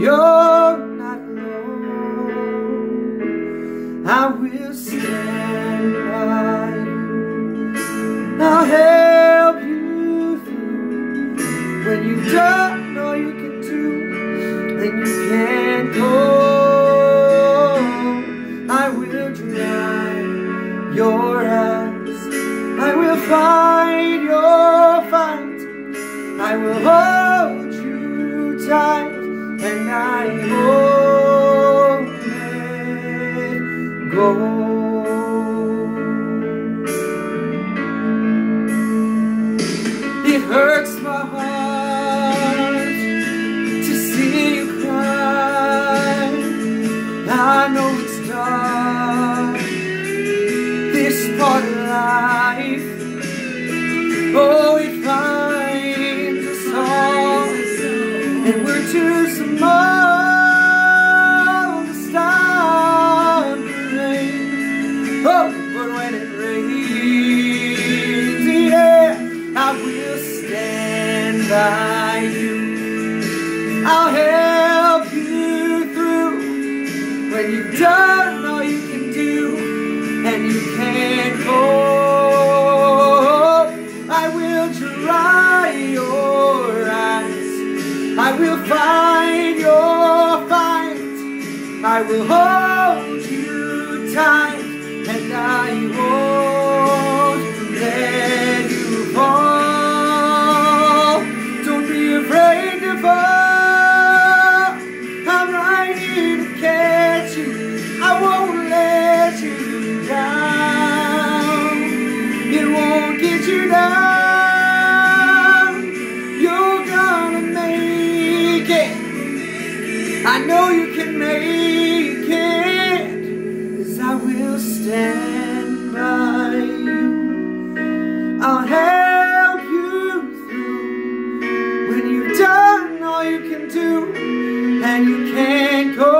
you're not alone. I will stand by you. I'll help you through when you've done all you can do and you can't go. I will dry your eyes. I will fight your fight. I will hold you tight, and I won't let go. It hurts my heart to see you cry. I know it's dark, this part of life. Oh, it finds us all, and we're too small to stop the rain. Oh, but when it rains, yeah, I will stand by you. I'll help you through when you've done all you can do and you can't go. I will dry your eyes. I will fight your fight. I will hold you tight, and I won't let you fall. Don't be afraid to fall. I'm right here to catch you. I won't let you down. It won't get you down. You're gonna make it. I know you can make it, 'cause I will stand by you. I'll help you through when you've done all you can do and you can't go.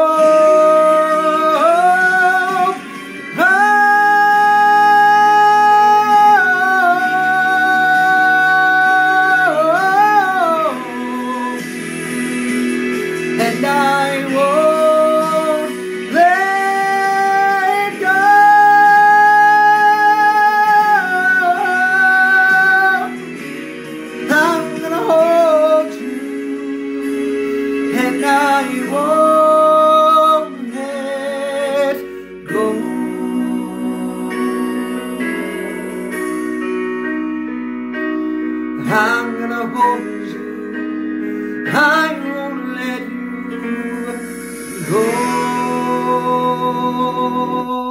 And I won't let go. I'm gonna hold you, and I won't let go. I'm gonna hold you. I won't let you go.